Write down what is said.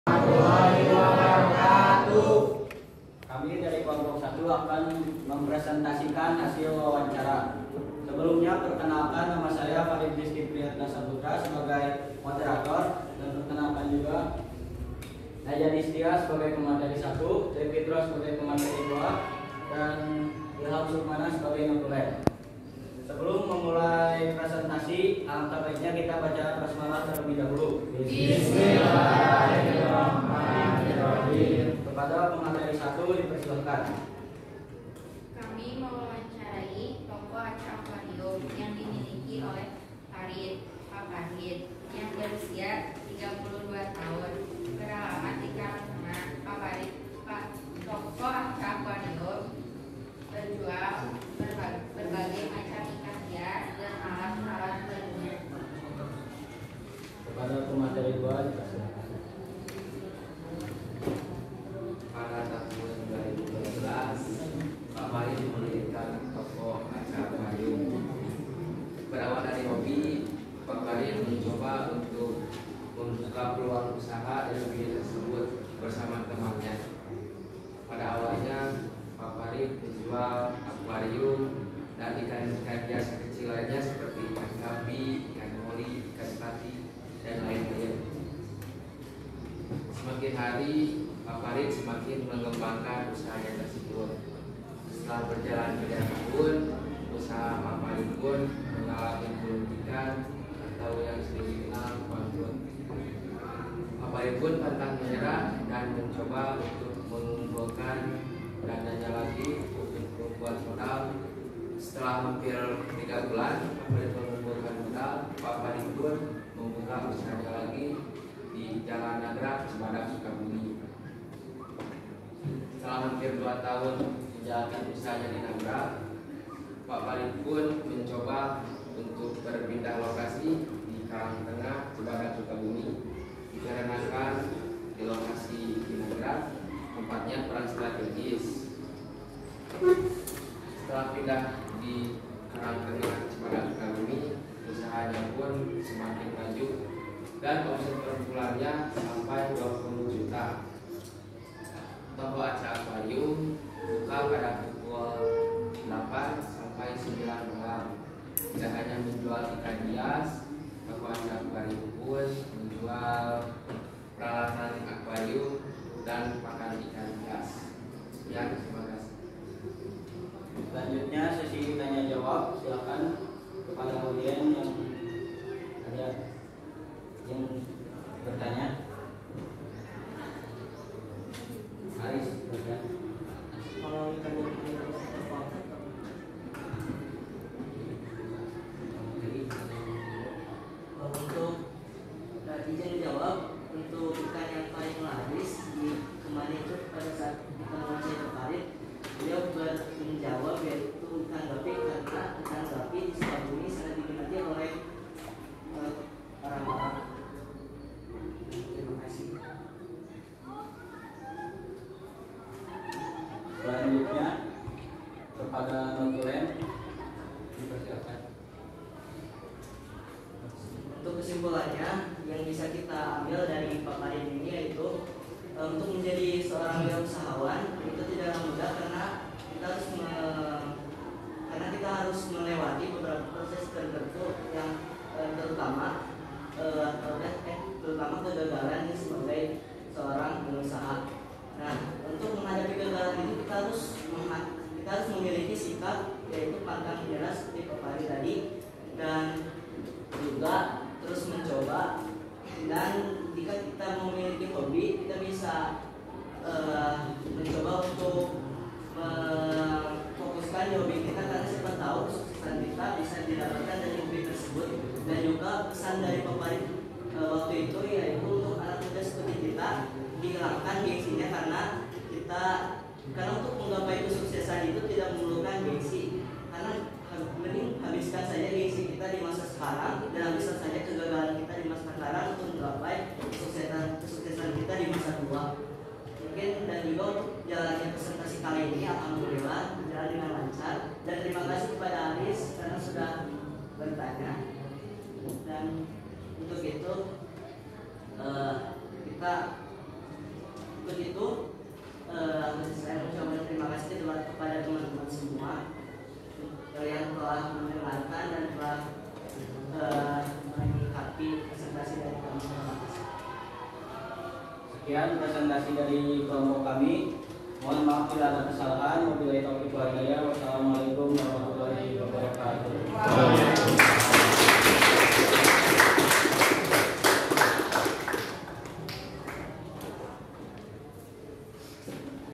warahmatullahi wabarakatuh. Kami dari kelompok 1 akan mempresentasikan hasil wawancara. Sebelumnya perkenalkan, nama saya Farid Rizky Priyatna Saputra sebagai moderator, dan perkenalkan juga Naja Distia sebagai pemateri 1, Devitro sebagai pemateri 2, dan Ilham Sukmana sebagai notulen. Sebelum memulai presentasi, alangkah baiknya kita baca basmalah terlebih dahulu. Bismillahirrahmanirrahim. Kepada pemateri 1 dipersilakan. Kami mewawancarai tokoh Acha Aquarium yang dimiliki oleh Pak Farid yang berusia 32 tahun. Beralamat di Karangtengah. Pak tokoh Acha Aquarium berjual berbagai macam ikan hias dan alat-alat lainnya. Kepada pemateri 2 dipersilakan. Pada tahun 2012, Pak Farid mendirikan toko Acha Aquarium. Berawal dari hobi, Pak Farid mencoba untuk membuka peluang usaha dari bisnis tersebut bersama temannya. Pada awalnya, Pak Farid menjual akuarium dan ikan-ikan hias kecil lainnya seperti ikan gapi, ikan mori, ikan pati, dan lain-lain. Semakin hari, Pak Farid semakin mengembangkan usahanya tersebut. Setelah berjalan 3 tahun, usaha Pak Farid pun mengalami kerugian atau yang sering dikenal bangkrut. Pak Farid pun pantang menyerah dan mencoba untuk mengumpulkan dananya lagi untuk membuat modal. Setelah hampir 3 bulan, Pak Farid mengumpulkan modal. Pak Farid pun membuka usahanya lagi di Jalan Nagrak, Cibadak, Sukabumi. Setelah hampir 2 tahun menjalankan usahanya di Nagrak, Pak Farid pun mencoba untuk berpindah lokasi di Karangtengah, Cibadak, Sukabumi, dikarenakan di lokasi di Nagrak tempatnya kurang strategis. Setelah pindah di Karangtengah, Cibadak, Sukabumi, usahanya pun semakin maju dan omset per bulannya sampai 20 juta. Toko Acha Aquarium buka pada pukul 8 sampai 9 malam. Tidak hanya menjual ikan hias, Toko Acha Aquarium pun menjual peralatan akuarium dan pakan ikan hias. Ya, terima kasih. Selanjutnya sesi tanya jawab, silakan kepada audien yang ada yang bertanya. Aris, bertanya. Kalau kita untuk izin dijawab untuk ikan yang paling laris di kemarin itu pada saat pertemuan saya tertarik, beliau menjawab yaitu ikan gapi, karena ikan gapi di Sukabumi sangat diminati oleh orang-orang. Terima kasih. Selanjutnya kepada notulen dipersilakan. Untuk kesimpulannya yang bisa kita ambil dari Pak Farid ini yaitu untuk menjadi seorang wirausahawan itu tidaklah mudah karena kita harus melewati beberapa proses tertentu yang terutama kegagalan sebagai seorang pengusaha. Nah, untuk menghadapi kegagalan itu kita harus memiliki sikap yaitu pantang menyerah seperti Pak Farid tadi, dan juga terus mencoba. Dan jika kita memiliki hobi, kita bisa mencoba untuk fokuskan di hobi kita, karena siapa tahu kesuksesan kita bisa didapatkan dari hobi tersebut. Dan juga pesan dari Pak Farid waktu itu yaitu untuk anak muda seperti kita dihilangkan gengsinya, karena untuk menggapai kesuksesan itu tidak memerlukan gengsi, karena mending habiskan saja gengsi kita di masa sekarang dan habiskan saja kegagalan kita di masa sekarang untuk menggapai kesuksesan kita di masa tua. Mungkin dan juga untuk jalannya presentasi kali ini alhamdulillah berjalan dengan lancar, dan terima kasih kepada Aris karena sudah bertanya. Dan untuk itu kita Untuk itu saya mengucapkan terima kasih kepada teman-teman semua yang telah mendengarkan dan telah menyikapi presentasi dari kami. Sekian presentasi dari kelompok kami. Mohon maaf bila ada kesalahan. Wabillahi taufiq wal hidayah. Wassalamualaikum warahmatullahi wabarakatuh.